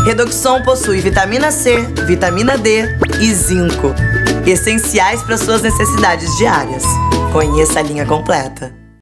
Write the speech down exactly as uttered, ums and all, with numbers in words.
Redoxon possui vitamina C, vitamina D e zinco, essenciais para suas necessidades diárias. Conheça a linha completa.